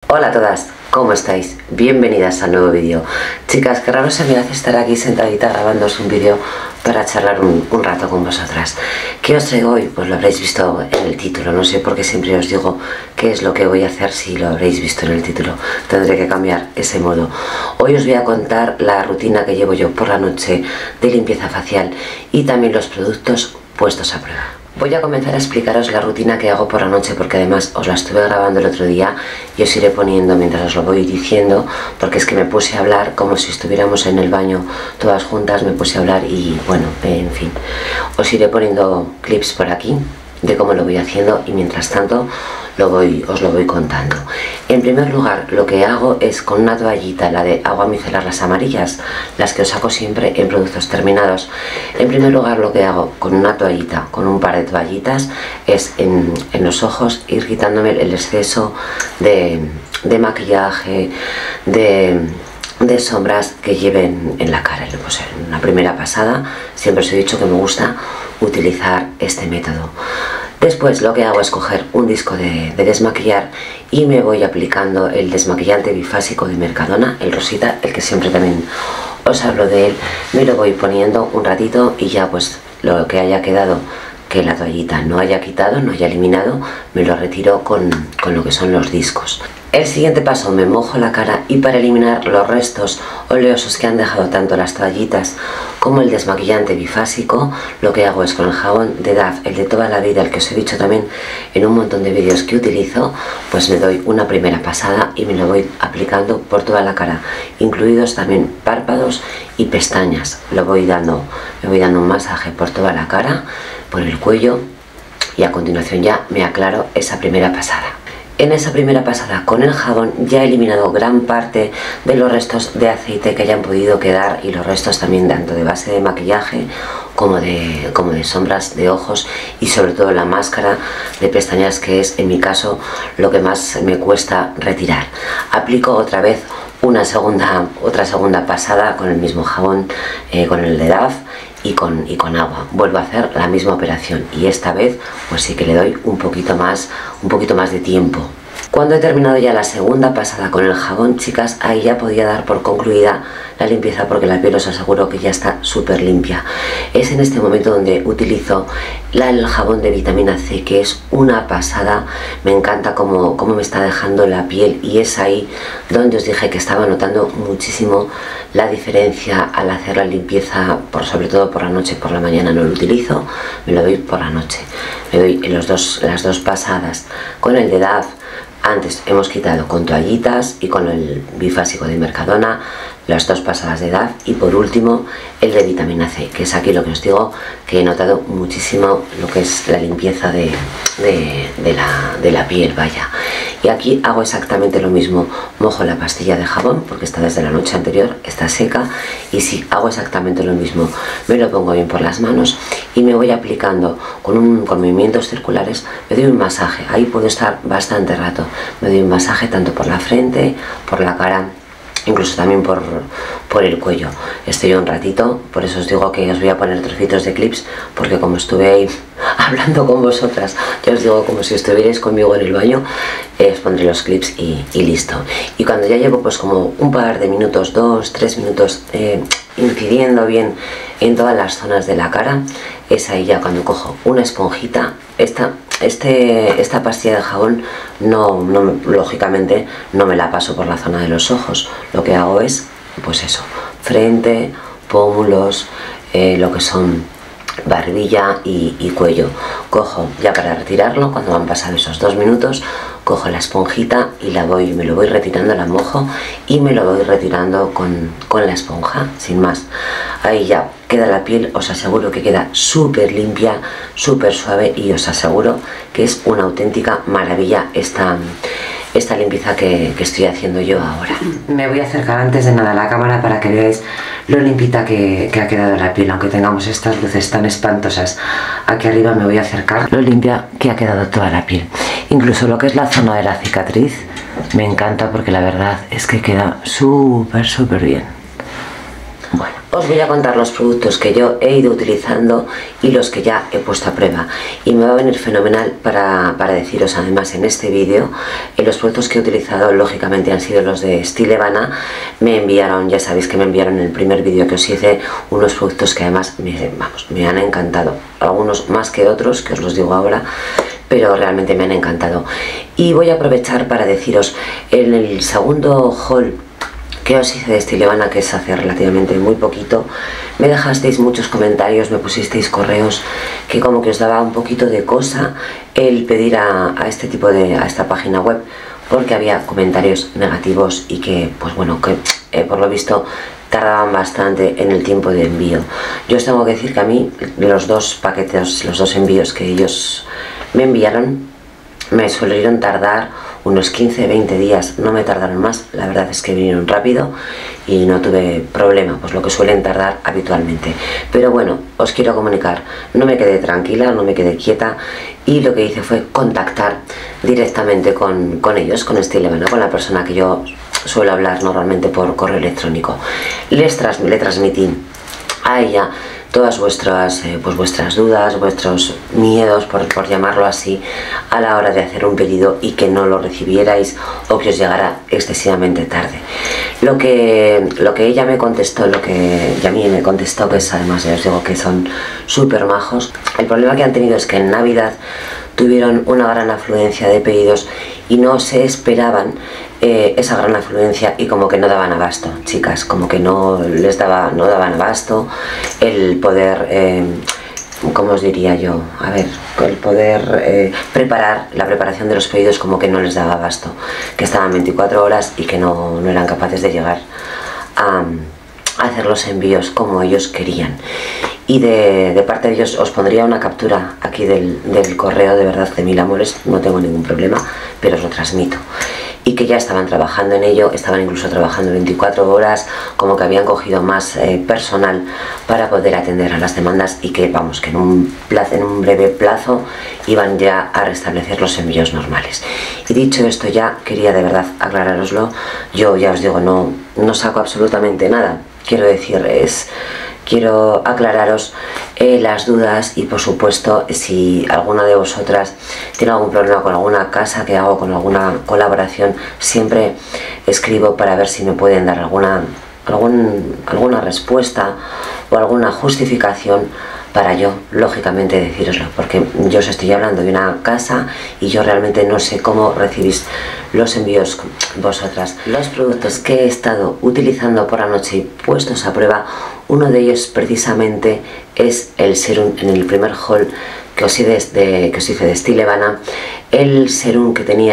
Hola a todas, ¿cómo estáis? Bienvenidas al nuevo vídeo. Chicas, qué raro se me hace estar aquí sentadita grabándoos un vídeo para charlar un rato con vosotras. ¿Qué os traigo hoy? Pues lo habréis visto en el título. No sé por qué siempre os digo qué es lo que voy a hacer si lo habréis visto en el título. Tendré que cambiar ese modo. Hoy os voy a contar la rutina que llevo yo por la noche de limpieza facial y también los productos puestos a prueba. Voy a comenzar a explicaros la rutina que hago por la noche porque además os la estuve grabando el otro día y os iré poniendo mientras os lo voy diciendo, porque es que me puse a hablar como si estuviéramos en el baño todas juntas, me puse a hablar y bueno, en fin, os iré poniendo clips por aquí de cómo lo voy haciendo y mientras tanto os lo voy contando. En primer lugar, lo que hago es con una toallita, la de agua micelar, las amarillas, las que os saco siempre en productos terminados. En primer lugar, lo que hago con una toallita, con un par de toallitas, es en los ojos ir quitándome el exceso de maquillaje, de sombras que lleven en la cara. Pues en una primera pasada siempre os he dicho que me gusta utilizar este método. Después lo que hago es coger un disco de desmaquillar y me voy aplicando el desmaquillante bifásico de Mercadona, el rosita, el que siempre también os hablo de él. Me lo voy poniendo un ratito y ya pues lo que haya quedado, que la toallita no haya quitado, no haya eliminado, me lo retiro con lo que son los discos. El siguiente paso, me mojo la cara y para eliminar los restos oleosos que han dejado tanto las toallitas como el desmaquillante bifásico, lo que hago es con el jabón de DAF, el de toda la vida, el que os he dicho también en un montón de vídeos que utilizo, pues me doy una primera pasada y me lo voy aplicando por toda la cara, incluidos también párpados y pestañas. Me voy dando un masaje por toda la cara, por el cuello y a continuación ya me aclaro esa primera pasada. En esa primera pasada con el jabón ya he eliminado gran parte de los restos de aceite que hayan podido quedar y los restos también tanto de base de maquillaje como de sombras de ojos y sobre todo la máscara de pestañas, que es en mi caso lo que más me cuesta retirar. Aplico otra vez otra segunda pasada con el mismo jabón, con el de DAF y con agua. Vuelvo a hacer la misma operación y esta vez pues sí que le doy un poquito más de tiempo. Cuando he terminado ya la segunda pasada con el jabón, chicas, ahí ya podía dar por concluida la limpieza porque la piel os aseguro que ya está súper limpia. Es en este momento donde utilizo el jabón de vitamina C, que es una pasada. Me encanta cómo me está dejando la piel y es ahí donde os dije que estaba notando muchísimo la diferencia al hacer la limpieza, sobre todo por la noche. Por la mañana no lo utilizo, me lo doy por la noche. Me doy en las dos pasadas con el de DAF. Antes hemos quitado con toallitas y con el bifásico de Mercadona, las dos pasadas de DAF y por último el de vitamina C, que es aquí lo que os digo que he notado muchísimo lo que es la limpieza de la piel, vaya. Y aquí hago exactamente lo mismo, mojo la pastilla de jabón porque está desde la noche anterior, está seca y sí, hago exactamente lo mismo, me lo pongo bien por las manos y me voy aplicando con movimientos circulares, me doy un masaje, ahí puedo estar bastante rato, me doy un masaje tanto por la frente, por la cara, incluso también por el cuello. Estoy un ratito, por eso os digo que os voy a poner trocitos de clips porque como estuve ahí hablando con vosotras, ya os digo como si estuvierais conmigo en el baño, os pondré los clips y listo. Y cuando ya llevo pues como un par de minutos, 2-3 minutos incidiendo bien en todas las zonas de la cara, es ahí ya cuando cojo una esponjita. Esta pastilla de jabón lógicamente no me la paso por la zona de los ojos, lo que hago es pues eso, frente, pómulos, lo que son barbilla y cuello. Cojo ya para retirarlo, cuando han pasado esos 2 minutos, cojo la esponjita y me lo voy retirando, la mojo y me lo voy retirando con la esponja, sin más. Ahí ya queda la piel, os aseguro que queda súper limpia, súper suave y os aseguro que es una auténtica maravilla esta limpieza que estoy haciendo yo ahora. Me voy a acercar antes de nada a la cámara para que veáis lo limpita que ha quedado la piel, aunque tengamos estas luces tan espantosas aquí arriba. Me voy a acercar lo limpia que ha quedado toda la piel, incluso lo que es la zona de la cicatriz. Me encanta porque la verdad es que queda súper bien. Bueno, Os voy a contar los productos que yo he ido utilizando y los que ya he puesto a prueba, y me va a venir fenomenal para deciros además en este vídeo. Los productos que he utilizado lógicamente han sido los de Stilevana. Me enviaron, ya sabéis que me enviaron en el primer vídeo que os hice, unos productos que además me han encantado, algunos más que otros, que os los digo ahora, pero realmente me han encantado. Y voy a aprovechar para deciros, en el segundo haul que os hice de Stilevana, que es hace relativamente muy poquito, me dejasteis muchos comentarios, me pusisteis correos que como que os daba un poquito de cosa el pedir a esta página web, porque había comentarios negativos y que, pues bueno, que por lo visto tardaban bastante en el tiempo de envío. Yo os tengo que decir que a mí los dos paquetes, los dos envíos que ellos me enviaron, me solieron tardar unos 15-20 días, no me tardaron más. La verdad es que vinieron rápido y no tuve problema, pues lo que suelen tardar habitualmente. Pero bueno, os quiero comunicar, no me quedé tranquila, no me quedé quieta, y lo que hice fue contactar directamente con ellos, con Stilevana, con la persona que yo suelo hablar normalmente por correo electrónico. Le transmití a ella todas vuestras dudas, vuestros miedos, por llamarlo así, a la hora de hacer un pedido y que no lo recibierais o que os llegara excesivamente tarde. Lo que ella me contestó, lo que a mí me contestó, que es, además ya os digo que son súper majos. El problema que han tenido es que en Navidad tuvieron una gran afluencia de pedidos y no se esperaban esa gran afluencia, y como que no daban abasto, chicas, como que no daban abasto el poder, ¿cómo os diría yo? A ver, el poder preparar, la preparación de los pedidos como que no les daba abasto, que estaban 24 horas y que no eran capaces de llegar a hacer los envíos como ellos querían. Y de parte de ellos os pondría una captura aquí del correo, de verdad, de mil amores, no tengo ningún problema, pero os lo transmito. Y que ya estaban trabajando en ello, estaban incluso trabajando 24 horas, como que habían cogido más personal para poder atender a las demandas, y que vamos, que en un breve plazo iban ya a restablecer los envíos normales. Y dicho esto, ya quería de verdad aclarároslo. Yo ya os digo, no saco absolutamente nada, quiero decir, quiero aclararos las dudas, y por supuesto, si alguna de vosotras tiene algún problema con alguna casa que hago, con alguna colaboración, siempre escribo para ver si me pueden dar alguna respuesta o alguna justificación, para yo lógicamente decíroslo, porque yo os estoy hablando de una casa y yo realmente no sé cómo recibís los envíos vosotras. Los productos que he estado utilizando por la noche y puestos a prueba, uno de ellos precisamente es el serum. En el primer haul que os hice de Stilevana, el serum que tiene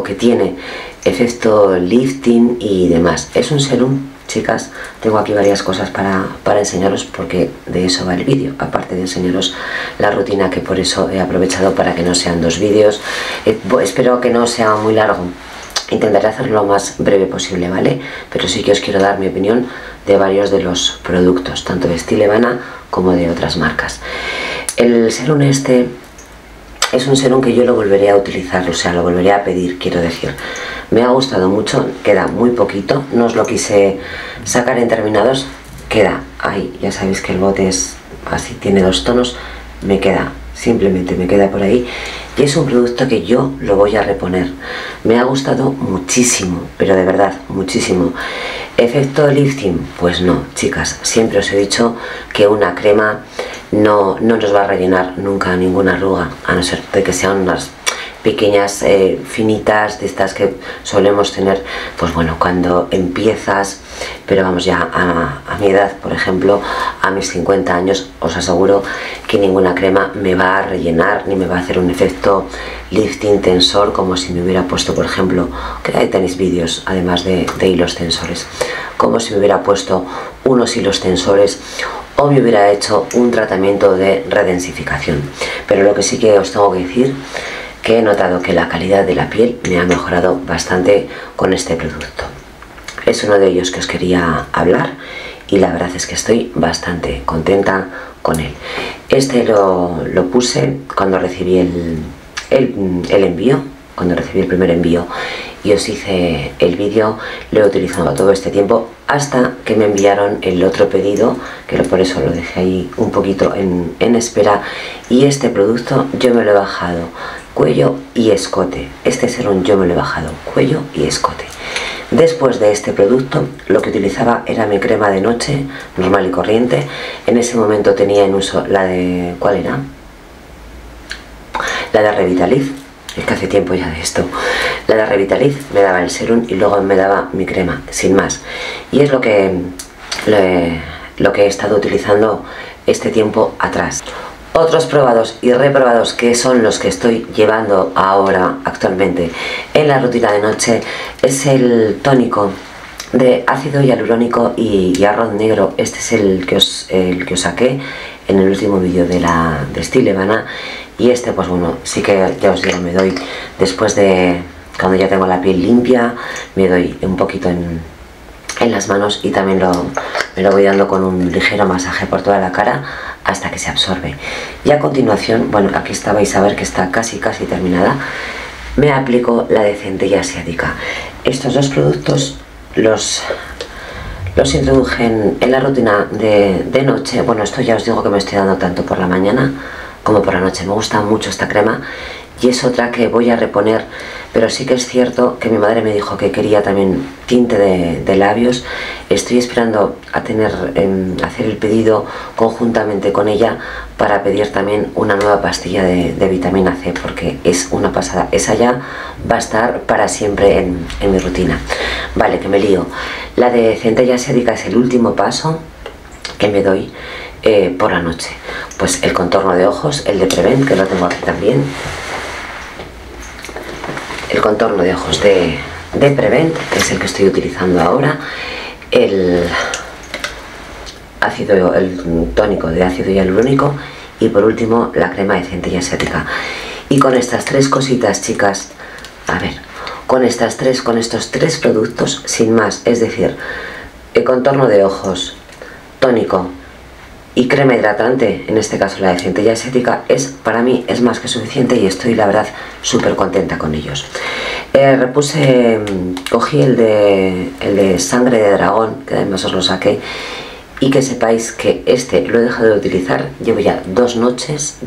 efecto lifting y demás. Es un serum, chicas, tengo aquí varias cosas para enseñaros, porque de eso va el vídeo, aparte de enseñaros la rutina, que por eso he aprovechado para que no sean dos vídeos. Espero que no sea muy largo, intentaré hacerlo lo más breve posible, ¿vale? Pero sí que os quiero dar mi opinión de varios de los productos, tanto de Stilevana como de otras marcas. El serum este es un serum que yo lo volveré a utilizar, o sea, lo volveré a pedir, quiero decir. Me ha gustado mucho, queda muy poquito, no os lo quise sacar en terminados, queda ahí, ya sabéis que el bote es así, tiene dos tonos, simplemente me queda por ahí, y es un producto que yo lo voy a reponer. Me ha gustado muchísimo, pero de verdad, muchísimo. ¿Efecto lifting? Pues no, chicas, siempre os he dicho que una crema no nos va a rellenar nunca ninguna arruga, a no ser de que sean unas pequeñas finitas, de estas que solemos tener, pues bueno, cuando empiezas. Pero vamos, ya a mi edad, por ejemplo, a mis 50 años, os aseguro que ninguna crema me va a rellenar ni me va a hacer un efecto lifting tensor, como si me hubiera puesto, por ejemplo, que ahí tenéis vídeos además de hilos tensores, como si me hubiera puesto unos hilos tensores o me hubiera hecho un tratamiento de redensificación. Pero lo que sí que os tengo que decir, que he notado que la calidad de la piel me ha mejorado bastante con este producto. Es uno de ellos que os quería hablar, y la verdad es que estoy bastante contenta con él. Este lo puse cuando recibí el envío, cuando recibí el primer envío, y os hice el vídeo. Lo he utilizado todo este tiempo hasta que me enviaron el otro pedido, que por eso lo dejé ahí un poquito en espera, y este producto yo me lo he bajado cuello y escote. Este serum yo me lo he bajado cuello y escote. Después de este producto, lo que utilizaba era mi crema de noche, normal y corriente. En ese momento tenía en uso la de... ¿cuál era? La de Revitaliz. Es que hace tiempo ya de esto. La de Revitaliz me daba el serum y luego me daba mi crema, sin más. Y es lo que he estado utilizando este tiempo atrás. Otros probados y reprobados, que son los que estoy llevando ahora actualmente en la rutina de noche, es el tónico de ácido hialurónico y arroz negro. Este es el que os saqué en el último vídeo de Estilo Ivana. Y este, pues bueno, sí que ya os digo, me doy después de cuando ya tengo la piel limpia, me doy un poquito en las manos, y también me lo voy dando con un ligero masaje por toda la cara hasta que se absorbe. Y a continuación, bueno, aquí vais a ver que está casi terminada, me aplico la de centella asiática. Estos dos productos los introduje en la rutina de noche. Bueno, esto ya os digo que me estoy dando tanto por la mañana como por la noche. Me gusta mucho esta crema y es otra que voy a reponer, pero sí que es cierto que mi madre me dijo que quería también tinte de labios. Estoy esperando a hacer el pedido conjuntamente con ella para pedir también una nueva pastilla de vitamina C, porque es una pasada. Esa ya va a estar para siempre en mi rutina. Vale, que me lío. La de centella asiática es el último paso que me doy por la noche. Pues el contorno de ojos, el de Prevent, que lo tengo aquí también. El contorno de ojos de Prevent, que es el que estoy utilizando ahora. El tónico de ácido hialurónico, y por último la crema de centella asiática. Y con estas tres cositas, chicas, a ver, con estos tres productos, sin más, es decir, el contorno de ojos, tónico y crema hidratante, en este caso la de centella asiática, para mí es más que suficiente, y estoy la verdad súper contenta con ellos. Cogí el de sangre de dragón, que además os lo saqué, y que sepáis que este lo he dejado de utilizar. Llevo ya dos noches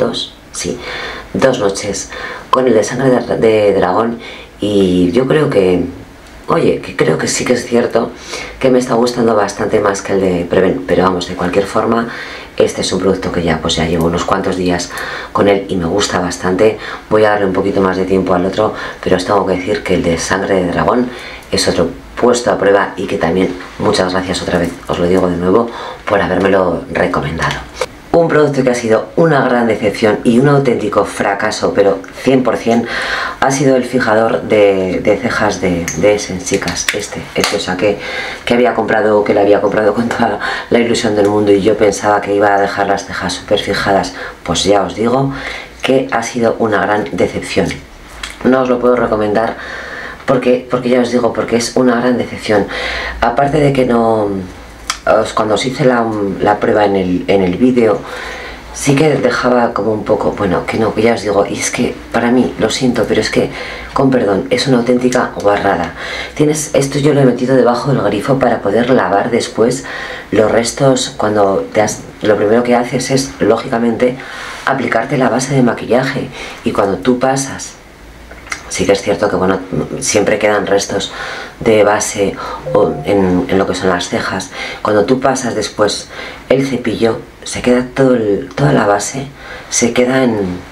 con el de sangre de dragón, y yo creo que, oye, que creo que sí que es cierto que me está gustando bastante más que el de Prevent. Pero vamos, de cualquier forma, este es un producto que ya llevo unos cuantos días con él y me gusta bastante. Voy a darle un poquito más de tiempo al otro, pero os tengo que decir que el de sangre de dragón es otro puesto a prueba, y que también muchas gracias otra vez, os lo digo de nuevo, por habérmelo recomendado. Un producto que ha sido una gran decepción y un auténtico fracaso, pero 100%, ha sido el fijador de cejas de Essence, chicas. Este o sea, que lo había comprado con toda la ilusión del mundo, y yo pensaba que iba a dejar las cejas súper fijadas. Pues ya os digo que ha sido una gran decepción. No os lo puedo recomendar porque ya os digo, porque es una gran decepción. Aparte de que cuando os hice la prueba en el vídeo, sí que dejaba como un poco, bueno, que ya os digo, y es que para mí, lo siento, pero es que, con perdón, es una auténtica guarrada. Esto yo lo he metido debajo del grifo para poder lavar después los restos. Lo primero que haces es, lógicamente, aplicarte la base de maquillaje, y cuando tú pasas, sí que es cierto que, bueno, siempre quedan restos de base en lo que son las cejas. Cuando tú pasas después el cepillo, se queda toda la base, se queda en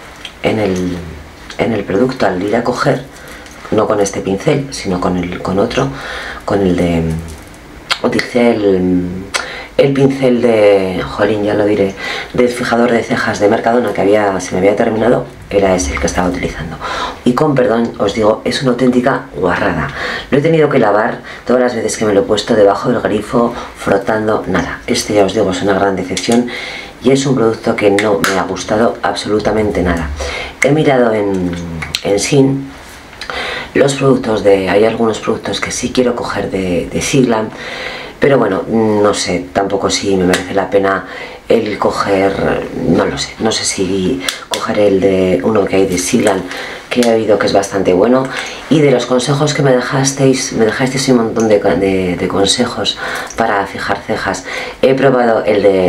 el producto. Al ir a coger, no con este pincel, sino con el de... utilicé el pincel de, jolín, ya lo diré, del fijador de cejas de Mercadona, que se me había terminado, era ese el que estaba utilizando. Y con perdón os digo, es una auténtica guarrada. Lo he tenido que lavar todas las veces que me lo he puesto debajo del grifo, frotando, nada. Este, ya os digo, es una gran decepción, y es un producto que no me ha gustado absolutamente nada. He mirado en Shein los productos hay algunos productos que sí quiero coger de Siglam, pero bueno, no sé tampoco si me merece la pena el coger, no lo sé, no sé si coger el de uno que hay de Sealand, que he oído que es bastante bueno. Y de los consejos que me dejasteis un montón de consejos para fijar cejas. He probado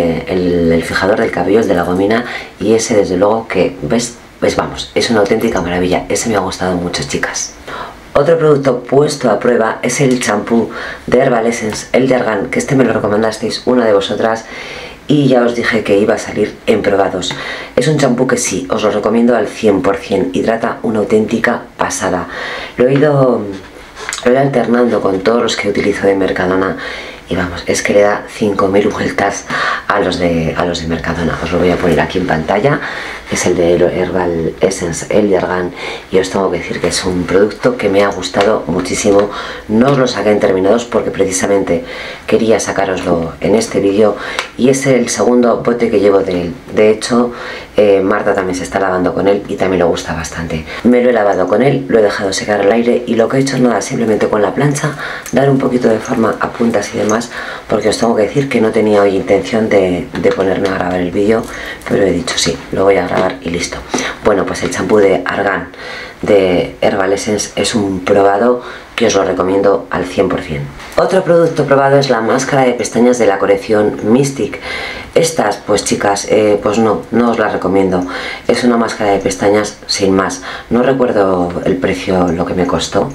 el fijador del cabello, el de la gomina, y ese desde luego que, ¿ves? Pues vamos, es una auténtica maravilla. Ese me ha gustado mucho, chicas. Otro producto puesto a prueba es el champú de Herbal Essence, el de Argan, que este me lo recomendasteis una de vosotras y ya os dije que iba a salir en probados. Es un champú que sí, os lo recomiendo al 100%, hidrata una auténtica pasada. Lo he ido alternando con todos los que utilizo de Mercadona y vamos, es que le da 5000 vueltas a los de Mercadona. Os lo voy a poner aquí en pantalla. Es el de Herbal Essence, el de Argan, y os tengo que decir que es un producto que me ha gustado muchísimo. No os lo saqué en terminados porque precisamente quería sacároslo en este vídeo, y es el segundo bote que llevo de él. De hecho, Marta también se está lavando con él y también le gusta bastante. Me lo he lavado con él, lo he dejado secar al aire y lo que he hecho es nada, simplemente con la plancha dar un poquito de forma a puntas y demás, porque os tengo que decir que no tenía hoy intención de ponerme a grabar el vídeo, pero he dicho sí, lo voy a grabar y listo. Bueno, pues el champú de Argan de Herbal Essence es un probado que os lo recomiendo al 100%. Otro producto probado es la máscara de pestañas de la colección Mystic. Estas, pues chicas, pues no os la recomiendo. Es una máscara de pestañas sin más. No recuerdo el precio, lo que me costó,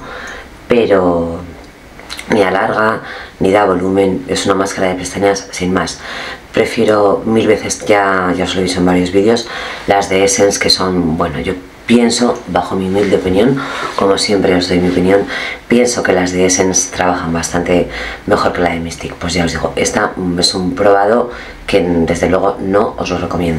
pero ni alarga ni da volumen. Es una máscara de pestañas sin más. Prefiero mil veces, ya os lo he visto en varios vídeos, las de Essence, que son, bueno, yo pienso, bajo mi humilde opinión, como siempre os doy mi opinión, pienso que las de Essence trabajan bastante mejor que la de Mystic. Pues ya os digo, esta es un probado que desde luego no os lo recomiendo.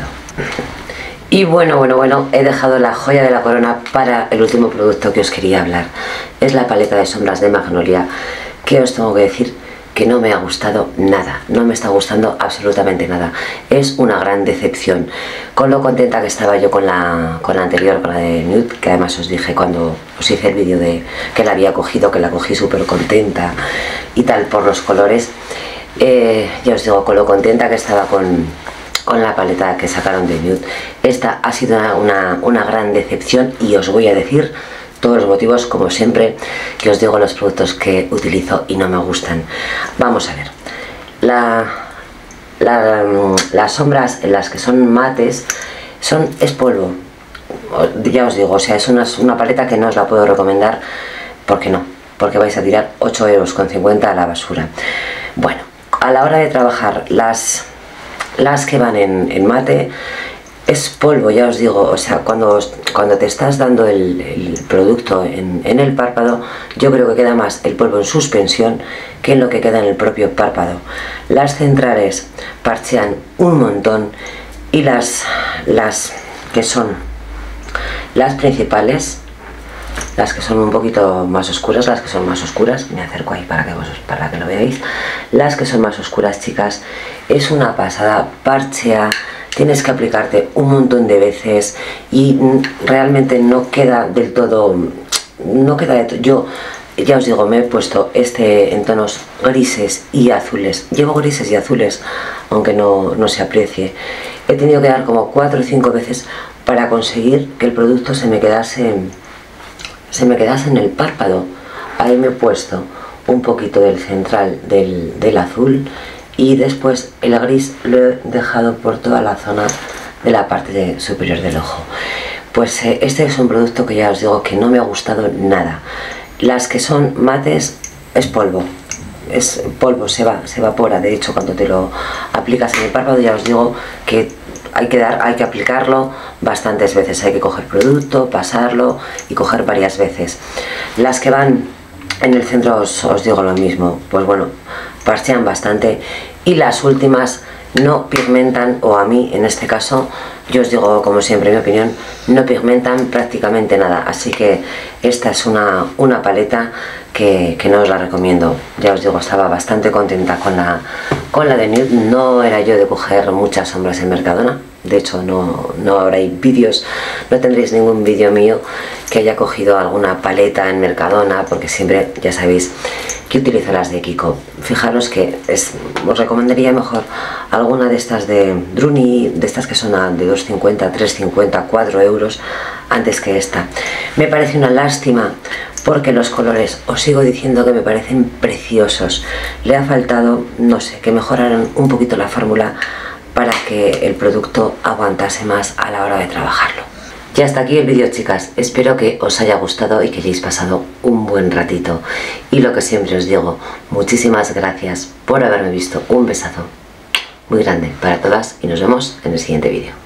Y bueno, he dejado la joya de la corona para el último producto que os quería hablar. Es la paleta de sombras de Magnolia, que os tengo que decir que no me ha gustado nada, no me está gustando absolutamente nada. Es una gran decepción. Con lo contenta que estaba yo con la anterior, con la de Nude, que además os dije cuando os hice el vídeo de que la había cogido, que la cogí súper contenta y tal por los colores. Ya os digo, con lo contenta que estaba con la paleta que sacaron de Nude. Esta ha sido una gran decepción y os voy a decir todos los motivos, como siempre, que os digo los productos que utilizo y no me gustan. Vamos a ver. Las sombras en las que son mates es polvo. Ya os digo, o sea, es una paleta que no os la puedo recomendar. ¿Por qué no? Porque vais a tirar 8,50 € a la basura. Bueno, a la hora de trabajar las que van en mate, es polvo, ya os digo. O sea, cuando te estás dando el producto en el párpado, yo creo que queda más el polvo en suspensión que en lo que queda en el propio párpado. Las centrales parchean un montón, y las que son las principales, las que son un poquito más oscuras, me acerco ahí para que lo veáis. Las que son más oscuras, chicas, es una pasada, parchea. Tienes que aplicarte un montón de veces y realmente no queda del todo, yo ya os digo, me he puesto este en tonos grises y azules. Llevo grises y azules, aunque no se aprecie. He tenido que dar como 4 o 5 veces para conseguir que el producto se me quedase en el párpado. Ahí me he puesto un poquito del central del azul, y después el gris lo he dejado por toda la zona de la parte superior del ojo. Pues este es un producto que ya os digo que no me ha gustado nada. Las que son mates es polvo, se evapora. De hecho, cuando te lo aplicas en el párpado, ya os digo que hay que aplicarlo bastantes veces. Hay que coger producto, pasarlo y coger varias veces. Las que van en el centro os digo lo mismo, pues bueno, parchean bastante, y las últimas no pigmentan, o a mí en este caso, yo os digo como siempre mi opinión, no pigmentan prácticamente nada. Así que esta es una paleta que no os la recomiendo. Ya os digo, estaba bastante contenta con la de Nude. No era yo de coger muchas sombras en Mercadona. De hecho, no habrá vídeos, no tendréis ningún vídeo mío que haya cogido alguna paleta en Mercadona, porque siempre, ya sabéis, que utilizo las de Kiko. Fijaros que os recomendaría mejor alguna de estas de Druni, de estas que son de 2,50, 3,50, 4 euros, antes que esta. Me parece una lástima porque los colores, os sigo diciendo que me parecen preciosos. Le ha faltado, no sé, que mejoraran un poquito la fórmula para que el producto aguantase más a la hora de trabajarlo. Y hasta aquí el vídeo, chicas. Espero que os haya gustado y que hayáis pasado un buen ratito. Y lo que siempre os digo, muchísimas gracias por haberme visto. Un besazo muy grande para todas y nos vemos en el siguiente vídeo.